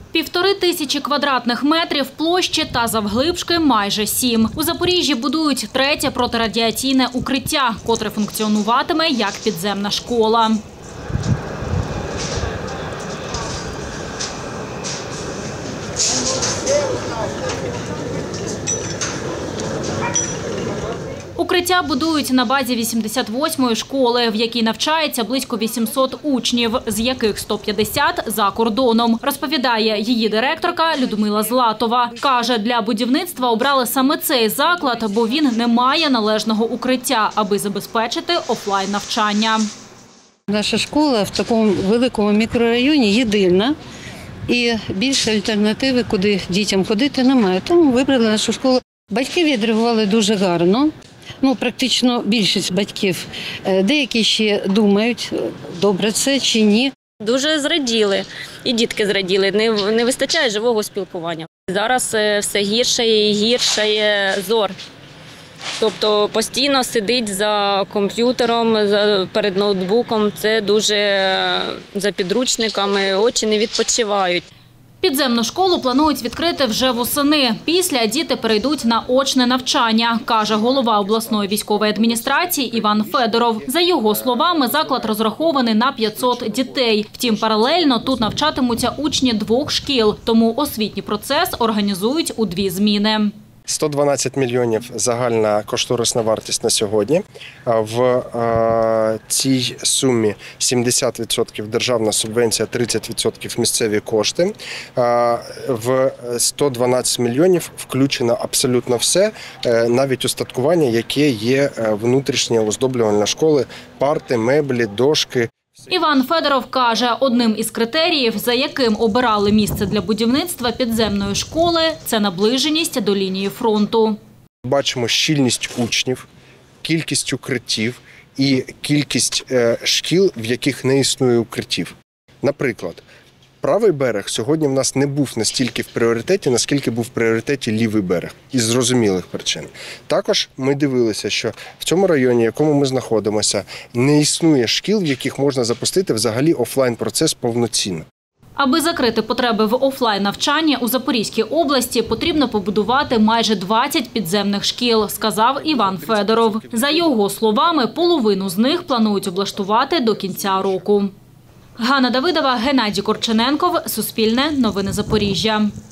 1500 квадратних метрів площі та завглибшки майже 7. У Запоріжжі будують третє протирадіаційне укриття, котре функціонуватиме як підземна школа. Укриття будують на базі 88-ї школи, в якій навчається близько 800 учнів, з яких 150 – за кордоном, розповідає її директорка Людмила Златова. Каже, для будівництва обрали саме цей заклад, бо він не має належного укриття, аби забезпечити офлайн-навчання. Наша школа в такому великому мікрорайоні єдина. І більше альтернативи, куди дітям ходити, немає. Тому вибрали нашу школу. Батьки відреагували дуже гарно. Практично більшість батьків. Деякі ще думають, добре це чи ні. Дуже зраділи. І дітки зраділи. Не вистачає живого спілкування. Зараз все гіршає і гіршає зор. Тобто постійно сидить за комп'ютером, перед ноутбуком. Це дуже за підручниками, очі не відпочивають. Підземну школу планують відкрити вже восени. Після діти перейдуть на очне навчання, каже голова обласної військової адміністрації Іван Федоров. За його словами, заклад розрахований на 500 дітей. Втім, паралельно тут навчатимуться учні 2 шкіл, тому освітній процес організують у 2 зміни. 112 мільйонів загальна кошторисна вартість на сьогодні. В цій сумі 70% державна субвенція, 30% місцеві кошти. В 112 мільйонів включено абсолютно все, навіть устаткування, яке є внутрішнє оздоблювальне школи, парти, меблі, дошки. Іван Федоров каже, одним із критеріїв, за яким обирали місце для будівництва підземної школи – це наближеність до лінії фронту. Бачимо щільність учнів, кількість укриттів і кількість шкіл, в яких не існує укриттів. Наприклад, правий берег сьогодні в нас не був настільки в пріоритеті, наскільки був в пріоритеті лівий берег, із зрозумілих причин. Також ми дивилися, що в цьому районі, в якому ми знаходимося, не існує шкіл, в яких можна запустити взагалі офлайн-процес повноцінно. Аби закрити потреби в офлайн-навчанні, у Запорізькій області потрібно побудувати майже 20 підземних шкіл, сказав Іван Федоров. За його словами, половину з них планують облаштувати до кінця року. Ганна Давидова, Геннадій Корчененков, Суспільне, Новини Запоріжжя.